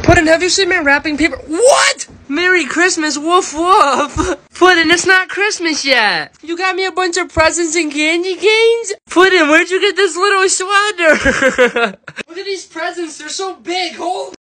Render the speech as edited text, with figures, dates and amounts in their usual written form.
Puddin, have you seen my wrapping paper? What? Merry Christmas, woof woof. Puddin, it's not Christmas yet. You got me a bunch of presents and candy canes? Puddin, where'd you get this little sweater? Look at these presents, they're so big. Holy